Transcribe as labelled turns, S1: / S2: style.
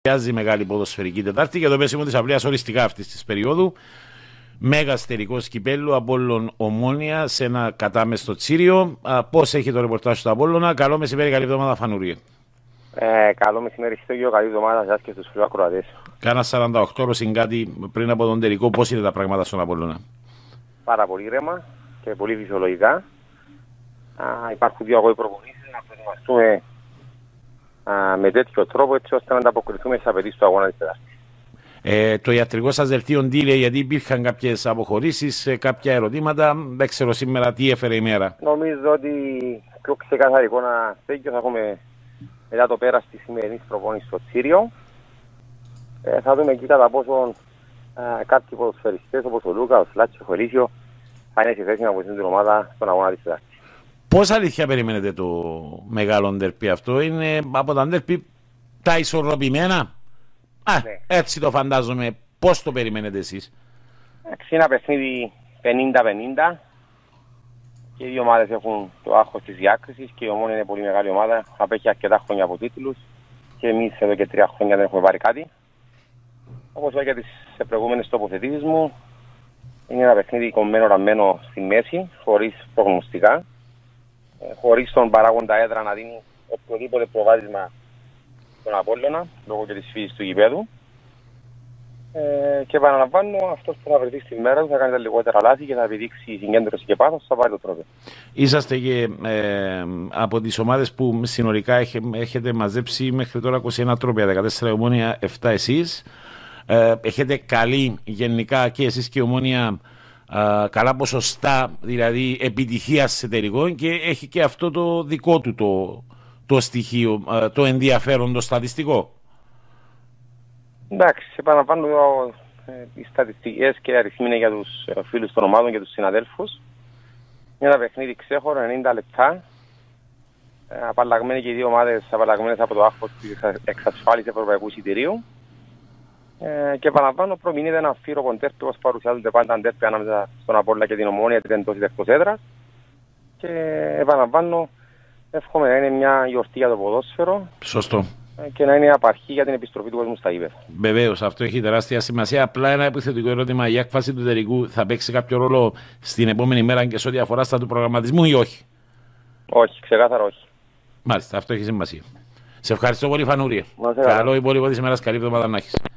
S1: Βιάζει μεγάλη ποδοσφαιρική Τετάρτη για το πέσιμο της αυλίας οριστικά αυτής της περίοδου. Μέγας τελικός κυπέλλου Απόλλων Ομόνοια σε ένα κατάμεστο Τσίριο. Πώς έχει το ρεπορτάζ του Απόλλωνα? Καλό μεσημέρι, καλή εβδομάδα Φανουρίε.
S2: Καλό μεσημέρι, Στέγιο, καλή εβδομάδα σας και στους φίλους ακροατές.
S1: Κάνα 48 ώρες κάτι πριν από τον τελικό, πώς είναι τα πράγματα στον Απόλλωνα?
S2: Πάρα πολύ ρέμα και πολύ φυσιολογικά. Υπάρχουν δύο αγώοι προπονήσεις να προετοιμαστούμε με τέτοιο τρόπο έτσι ώστε να ανταποκριθούμε στις απαιτήσεις του αγώνα της Τετάρτης.
S1: Το ιατρικό σας δελτίο τι λέει, γιατί υπήρχαν κάποιες αποχωρήσεις, κάποια ερωτήματα, δεν ξέρω σήμερα τι έφερε η μέρα.
S2: Νομίζω ότι πιο ξεκάθαρη εικόνα, Στέγιο, θα έχουμε μετά το πέρας της σημερινής προπόνησης στο Τσίριο. Θα δούμε εκεί κατά πόσο κάποιοι ποδοσφαιριστές όπως ο Λούκα, ο Σλάτσι, ο Χολίσιο θα είναι σε θέση να βοηθούν την ομάδα στον αγώνα της Τετάρτης.
S1: Πώς αλήθεια περιμένετε το μεγάλο ντέρπι αυτό? Είναι από τα ντέρπι τα ισορροπημένα? Ναι. Έτσι το φαντάζομαι. Πώς το περιμένετε εσείς?
S2: Είναι ένα παιχνίδι 50-50 και οι δύο ομάδες έχουν το άγχος της διάκρισης και η Ομόνοια είναι πολύ μεγάλη ομάδα. Απέχει αρκετά χρόνια από τίτλους και εμείς εδώ και 3 χρόνια δεν έχουμε πάρει κάτι. Όπως είπα και σε προηγούμενες τοποθετήσεις μου, είναι ένα παιχνίδι κομμένο ραμμένο στη μέση, χωρίς προγνωστικά, χωρίς τον παράγοντα έδρα να δίνει οποιοδήποτε προβάδισμα στον Απόλλωνα, λόγω και της φύσης του γηπέδου. Και επαναλαμβάνω, αυτός που θα βρεθεί στη μέρα του θα κάνει τα λιγότερα λάθη και θα επιδείξει συγκέντρωση και πάθος, θα πάρει το τρόπο.
S1: Είσαστε και από τις ομάδες που συνολικά έχετε μαζέψει μέχρι τώρα 21 τρόπια, 14 Ομόνοια, 7 εσείς. Έχετε καλή γενικά και εσείς και η Ομόνοια καλά ποσοστά, δηλαδή επιτυχία σε τελικό, και έχει και αυτό το δικό του το στοιχείο, το ενδιαφέρον, το στατιστικό.
S2: Εντάξει, επαναλαμβάνω, οι στατιστικές και οι αριθμοί είναι για τους φίλους των ομάδων και τους συναδέλφους. Είναι ένα παιχνίδι ξέχωρο, 90 λεπτά. Απαλλαγμένοι και οι δύο ομάδες απαλλαγμένες από το άγχος της εξασφάλισης ευρωπαϊκού εισιτηρίου. Και επαναλαμβάνω, προμηνύεται ένα φύρο ντέρπι όπως παρουσιάζονται πάντα ντέρπι ανάμεσα στον Απόλλωνα και την Ομόνοια, την εντός ή εκτός έδρας. Και επαναλαμβάνω, εύχομαι να είναι μια γιορτή για το ποδόσφαιρο.
S1: Σωστό.
S2: Και να είναι απαρχή για την επιστροφή του κόσμου στα ύπεδα.
S1: Βεβαίως, αυτό έχει τεράστια σημασία. Απλά ένα επιθετικό ερώτημα: η έκφαση του τελικού θα παίξει κάποιο ρόλο στην επόμενη μέρα και σε ό,τι αφορά στα του προγραμματισμού ή όχι?
S2: Όχι, ξεκάθαρα όχι.
S1: Μάλιστα, αυτό έχει σημασία. Σε ευχαριστώ πολύ, Φανουρίε. Καλό υπόλοιπο της ημέρας, καλή εβδομάδα να έχεις.